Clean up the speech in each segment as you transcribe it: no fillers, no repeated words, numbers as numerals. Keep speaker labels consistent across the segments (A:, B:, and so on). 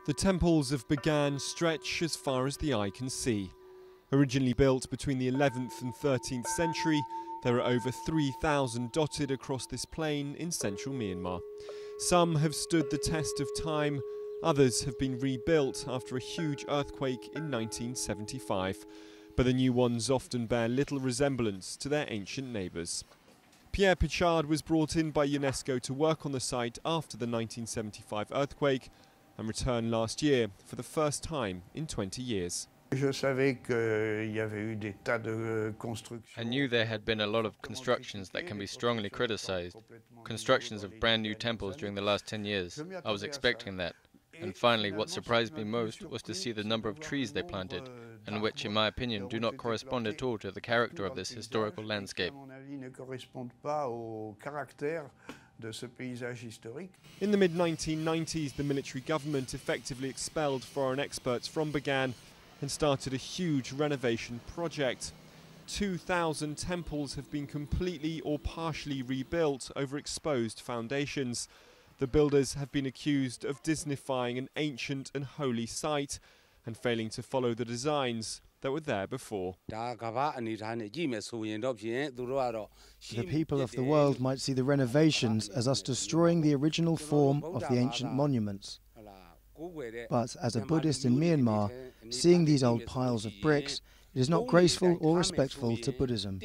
A: The temples of Bagan stretch as far as the eye can see. Originally built between the 11th and 13th century, there are over 3,000 dotted across this plain in central Myanmar. Some have stood the test of time, others have been rebuilt after a huge earthquake in 1975, but the new ones often bear little resemblance to their ancient neighbours. Pierre Pichard was brought in by UNESCO to work on the site after the 1975 earthquake and returned last year for the first time in 20 years.
B: I
C: knew there had been a lot of constructions that can be strongly criticized. Constructions of brand new temples during the last 10 years. I was expecting that. And finally, what surprised me most was to see the number of trees they planted, and which, in my opinion, do not correspond at all to the character of this historical landscape.
A: In the mid-1990s, the military government effectively expelled foreign experts from Bagan and started a huge renovation project. 2,000 temples have been completely or partially rebuilt over exposed foundations. The builders have been accused of Disneyfying an ancient and holy site and failing to follow the designs that were there before.
D: The people of the world might see the renovations as us destroying the original form of the ancient monuments. But as a Buddhist in Myanmar, seeing these old piles of bricks, it is not graceful or respectful to Buddhism.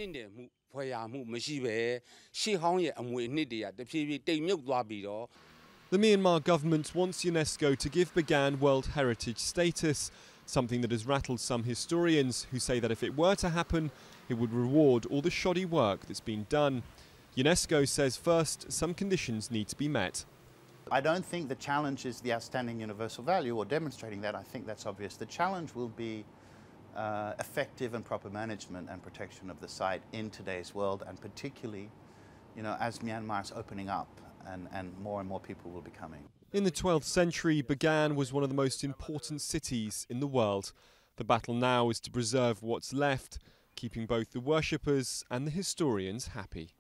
A: The Myanmar government wants UNESCO to give Bagan World Heritage status, something that has rattled some historians who say that if it were to happen, it would reward all the shoddy work that's been done. UNESCO says first, some conditions need to be met.
E: I don't think the challenge is the outstanding universal value or demonstrating that. I think that's obvious. The challenge will be effective and proper management and protection of the site in today's world, and particularly, as Myanmar is opening up and more people will be coming.
A: In the 12th century, Bagan was one of the most important cities in the world. The battle now is to preserve what's left, keeping both the worshippers and the historians happy.